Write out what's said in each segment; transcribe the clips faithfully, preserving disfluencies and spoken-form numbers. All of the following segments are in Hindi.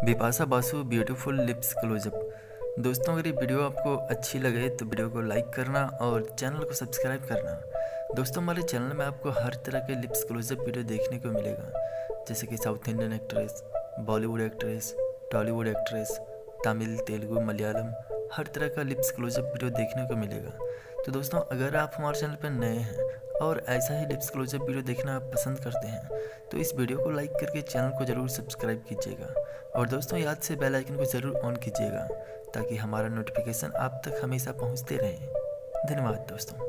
Bipasha Basu beautiful lips closeup. दोस्तों अगर ये वीडियो आपको अच्छी लगे तो वीडियो को लाइक करना और चैनल को सब्सक्राइब करना। दोस्तों हमारे चैनल में आपको हर तरह के लिप्स क्लोजअप वीडियो देखने को मिलेगा, जैसे कि south Indian actress, Bollywood actress, Tollywood actress, Tamil, Telugu, Malayalam, हर तरह का लिप्स क्लोजअप वीडियो देखने को मिलेगा। तो दोस्तों अगर आप हमारे चैनल पर नए हैं और ऐसा ही लिप्स क्लोजअप वीडियो देखना आप पसंद करते हैं तो इस वीडियो को लाइक करके चैनल को ज़रूर सब्सक्राइब कीजिएगा और दोस्तों याद से बेल आइकन को ज़रूर ऑन कीजिएगा ताकि हमारा नोटिफिकेशन आप तक हमेशा पहुंचते रहे। धन्यवाद दोस्तों।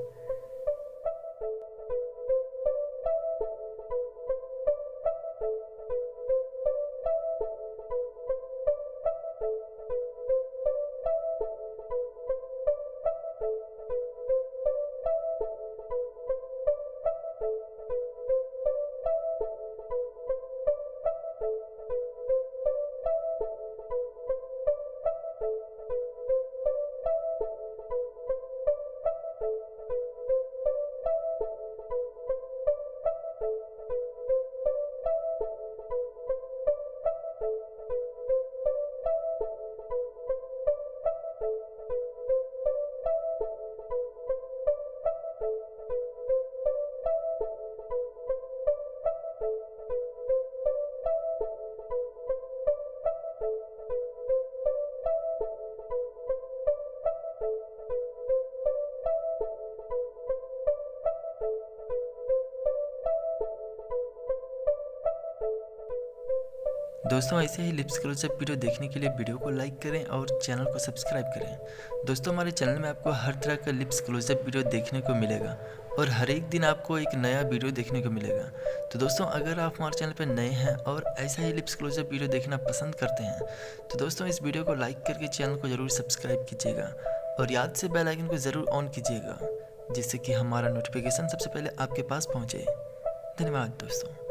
दोस्तों ऐसे ही लिप्स क्लोजअप वीडियो देखने के लिए वीडियो को लाइक करें और चैनल को सब्सक्राइब करें। दोस्तों हमारे चैनल में आपको हर तरह का लिप्स क्लोजअप वीडियो देखने को मिलेगा और हर एक दिन आपको एक नया वीडियो देखने को मिलेगा। तो दोस्तों अगर आप हमारे चैनल पर नए हैं और ऐसा ही लिप्स क्लोजअप वीडियो देखना पसंद करते हैं तो दोस्तों इस वीडियो को लाइक करके चैनल को ज़रूर सब्सक्राइब कीजिएगा और याद से बेल आइकन को ज़रूर ऑन कीजिएगा जिससे कि हमारा नोटिफिकेशन सबसे पहले आपके पास पहुँचे। धन्यवाद दोस्तों।